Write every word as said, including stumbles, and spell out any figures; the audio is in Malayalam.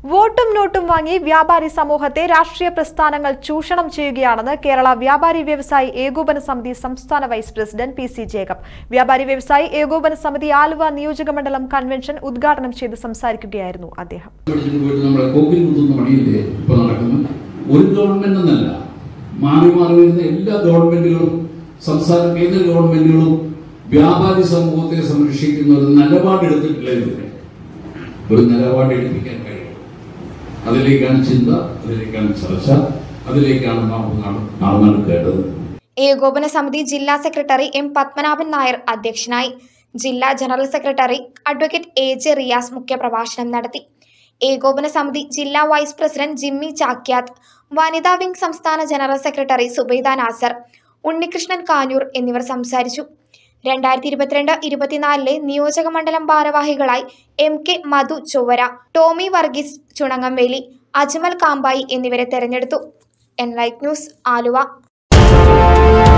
വോട്ടും നോട്ടും വാങ്ങി വ്യാപാരി സമൂഹത്തെ രാഷ്ട്രീയ പ്രസ്ഥാനങ്ങൾ ചൂഷണം ചെയ്യുകയാണെന്ന് കേരള വ്യാപാരി വ്യവസായി ഏകോപന സമിതി സംസ്ഥാന vice president P C Jacob. വ്യാപാരി വ്യവസായി ഏകോപന സമിതി ആലുവ നിയോജക മണ്ഡലം കൺവെൻഷൻ ഉദ്ഘാടനം ചെയ്ത് സംസാരിക്കുകയായിരുന്നു അദ്ദേഹം. ഒരു ഗവൺമെന്റ് എന്നല്ല, മാറി മാറി വരുന്ന എല്ലാ ഗവൺമെന്റുകളും സംസ്ഥാന കേന്ദ്ര ഗവൺമെന്റുകളും വ്യാപാരി സമൂഹത്തെ സംരക്ഷിക്കുന്ന ഒരു നിലപാടെടുത്തിട്ടില്ല. ഒരു നിലപാട് എടുപ്പിക്കാൻ കഴിയും. അതിലേക്കാണ് ചിന്ത, അതിലേക്കാണ് ചർച്ച, അതിലേക്കാണ് നാം നടക്കേണ്ടത്. ഏകോപന സമിതി ജില്ലാ സെക്രട്ടറി എം പത്മനാഭൻ നായർ അധ്യക്ഷനായി. ജില്ലാ general secretary advocate A J Riyas മുഖ്യപ്രഭാഷണം നടത്തി. ഏകോപന സമിതി ജില്ലാ വൈസ് പ്രസിഡന്റ് ജിമ്മി ചാക്യാത്ത്, വനിതാ വിംഗ് സംസ്ഥാന ജനറൽ സെക്രട്ടറി സുബൈദ നാസർ, ഉണ്ണികൃഷ്ണൻ കാഞ്ഞൂർ എന്നിവർ സംസാരിച്ചു. രണ്ടായിരത്തി ഇരുപത്തിരണ്ട് ഇരുപത്തിനാലിലെ നിയോജക മണ്ഡലം ഭാരവാഹികളായി എം കെ മധു ചൊവ്വര, ടോമി വർഗീസ് ചുണങ്ങംവേലി, അജ്മൽ കാമ്പായി എന്നിവരെ തെരഞ്ഞെടുത്തു. Enlight news, Aluva.